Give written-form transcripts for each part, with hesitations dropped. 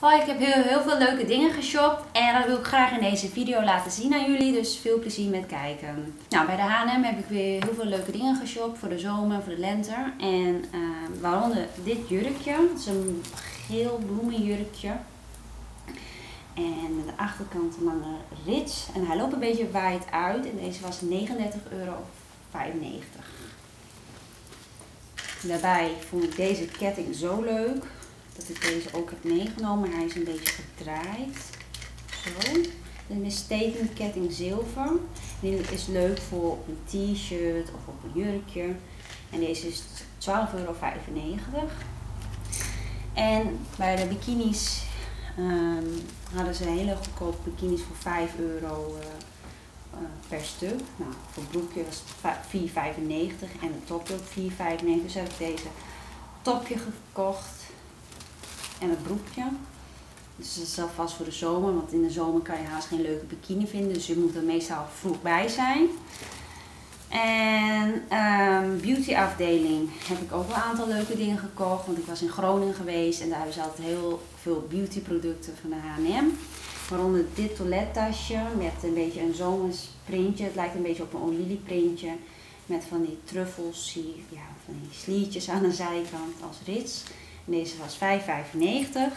Hoi, ik heb heel veel leuke dingen geshopt en dat wil ik graag in deze video laten zien aan jullie, dus veel plezier met kijken. Nou, bij de H&M heb ik weer heel veel leuke dingen geshopt voor de zomer, voor de lente. En waaronder dit jurkje, het is een geel bloemenjurkje. En aan de achterkant een lange rits en hij loopt een beetje wijd uit en deze was €39,95. Daarbij vond ik deze ketting zo leuk dat ik deze ook heb meegenomen. Hij is een beetje gedraaid. Zo. Dit is een statement ketting zilver. Dit is leuk voor op een t-shirt of op een jurkje. En deze is €12,95. En bij de bikinis hadden ze hele goedkope bikinis voor €5 per stuk. Nou, voor het broekje was het €4,95 en het topje ook €4,95. Dus heb ik deze topje gekocht en het broekje. Dus dat is alvast voor de zomer, want in de zomer kan je haast geen leuke bikini vinden. Dus je moet er meestal vroeg bij zijn. En beauty afdeling heb ik ook wel een aantal leuke dingen gekocht. Want ik was in Groningen geweest en daar hebben ze altijd heel veel beauty producten van de H&M. Waaronder dit toilettasje met een beetje een zomers printje. Het lijkt een beetje op een olie printje. Met van die truffels, ja, van die sliertjes aan de zijkant als rits. En deze was €5,95.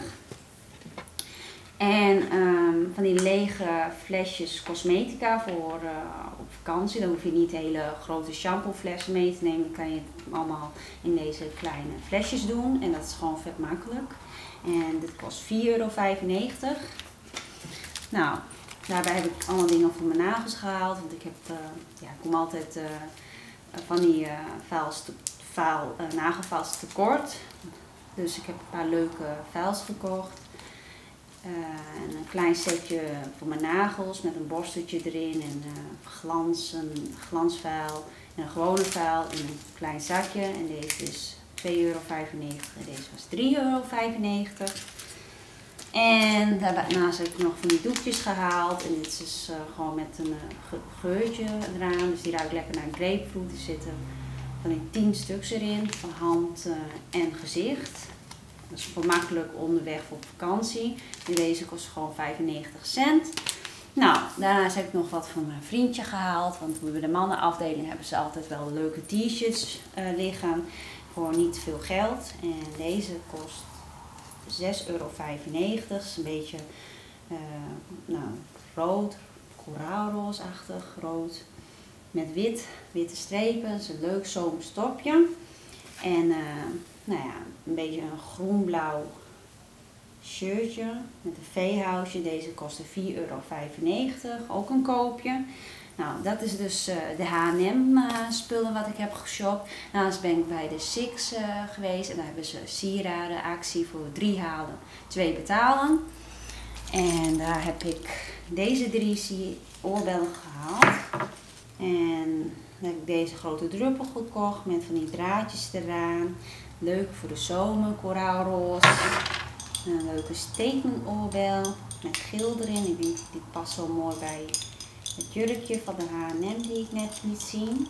En van die lege flesjes cosmetica voor op vakantie. Dan hoef je niet hele grote shampooflessen mee te nemen. Dan kan je het allemaal in deze kleine flesjes doen. En dat is gewoon vet makkelijk. En dit kost €4,95. Nou, daarbij heb ik allemaal dingen voor mijn nagels gehaald. Want ik heb, ik kom altijd van die nagelfiles tekort. Dus ik heb een paar leuke files gekocht. En een klein setje voor mijn nagels met een borsteltje erin en een glansvuil en een gewone vuil in een klein zakje. En deze is €2,95 en deze was €3,95. En daarnaast heb ik nog van die doekjes gehaald. En dit is gewoon met een geurtje eraan. Dus die ruikt lekker naar grapefruit. Er zitten van die 10 stuks erin, van hand en gezicht. Dat is gemakkelijk onderweg voor vakantie. En deze kost gewoon 95 cent. Nou, daarnaast heb ik nog wat voor mijn vriendje gehaald. Want bij de mannenafdeling hebben ze altijd wel leuke t-shirts liggen. Voor niet veel geld. En deze kost €6,95. Dat is een beetje rood, koraalroosachtig rood. Met witte strepen. Dat is een leuk zomers topje. En een beetje een groen-blauw shirtje met een V-housje. Deze kostte €4,95. Ook een koopje. Nou, dat is dus de H&M spullen wat ik heb geshopt. Daarnaast ben ik bij de Six geweest en daar hebben ze sieraden actie voor 3 halen, 2 betalen. En daar heb ik deze 3 oorbellen gehaald. En dan heb ik deze grote druppel gekocht met van die draadjes eraan. Leuk voor de zomer, koraalroze. Een leuke statement oorbel met geel erin. Ik denk dit past zo mooi bij het jurkje van de H&M die ik net liet zien.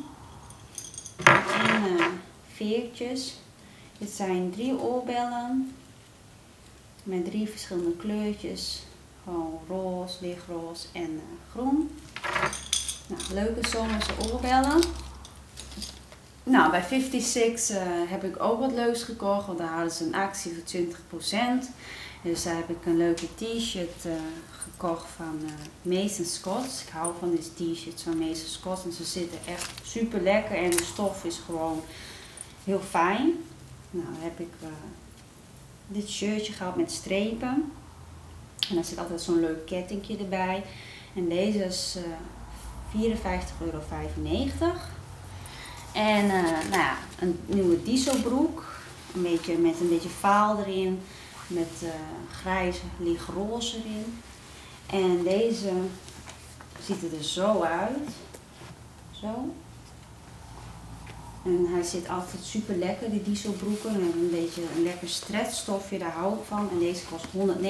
En veertjes. Dit zijn 3 oorbellen met 3 verschillende kleurtjes. Gewoon roze, lichtroze en groen. Nou, leuke zomerse oorbellen. Nou, bij 56 heb ik ook wat leuks gekocht, want daar hadden ze een actie voor 20%. Dus daar heb ik een leuke t-shirt gekocht van Mason Scott. Ik hou van deze t-shirts van Mason Scott en ze zitten echt super lekker en de stof is gewoon heel fijn. Nou, dan heb ik dit shirtje gehad met strepen. En daar zit altijd zo'n leuk kettingje erbij. En deze is €54,95. En een nieuwe dieselbroek, met een beetje vaal erin, met grijs lichtroze erin. En deze ziet er dus zo uit, zo. En hij zit altijd super lekker, die dieselbroeken, en een beetje een lekker stretchstofje, daar hou ik van. En deze kost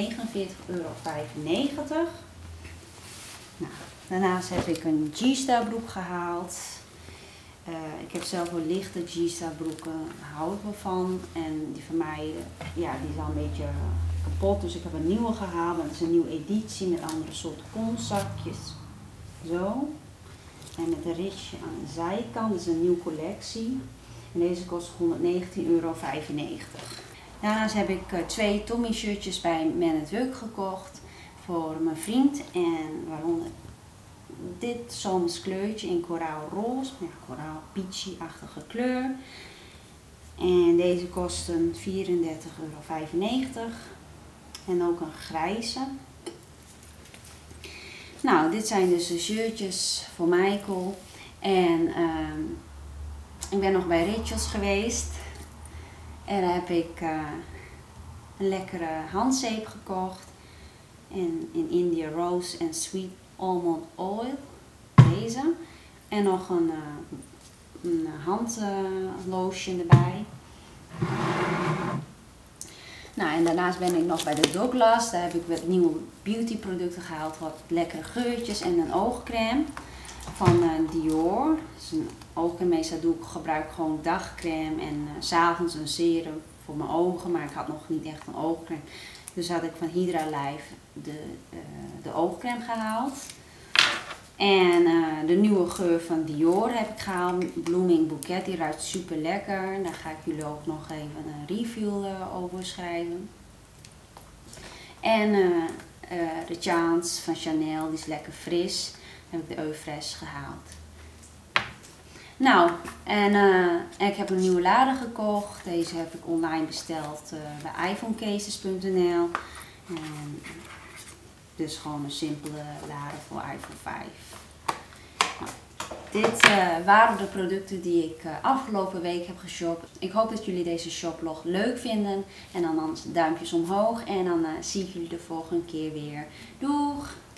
€149,95. Nou, daarnaast heb ik een G-Star broek gehaald. Ik heb zelf wel lichte G-Star broeken, daar hou ik wel van. En die van mij, die is al een beetje kapot, dus ik heb een nieuwe gehaald. Dat is een nieuwe editie met andere soorten kontzakjes. Zo. En met een ritje aan de zijkant, dat is een nieuwe collectie. En deze kost €119,95. Daarnaast heb ik 2 Tommy shirtjes bij Man & Work gekocht voor mijn vriend. En waaronder dit zomers kleurtje in koraalroze, ja, koraal peachy-achtige kleur. En deze kosten €34,95. En ook een grijze. Nou, dit zijn dus de shirtjes voor Michael. En ik ben nog bij Rituals geweest. En daar heb ik een lekkere handzeep gekocht. En in India Rose en Sweet Almond Oil. Deze. En nog een handlotion erbij. Nou, en daarnaast ben ik nog bij de Douglas. Daar heb ik wat nieuwe beauty producten gehaald. Wat lekkere geurtjes en een oogcreme van Dior. Dus een oogcreme, meestal gebruik ik gewoon dagcreme en 's avonds een serum voor mijn ogen. Maar ik had nog niet echt een oogcreme. Dus had ik van Hydra Life de oogcreme gehaald. En de nieuwe geur van Dior heb ik gehaald. Blooming Bouquet, die ruikt super lekker. Daar ga ik jullie ook nog even een review over schrijven. En de Chance van Chanel, die is lekker fris. Heb ik de Eau Fraiche gehaald. Nou, en ik heb een nieuwe lader gekocht. Deze heb ik online besteld bij iPhonecases.nl. Dus gewoon een simpele lader voor iPhone 5. Nou, dit waren de producten die ik afgelopen week heb geshopt. Ik hoop dat jullie deze shoplog leuk vinden. En dan anders duimpjes omhoog. En dan zie ik jullie de volgende keer weer. Doeg!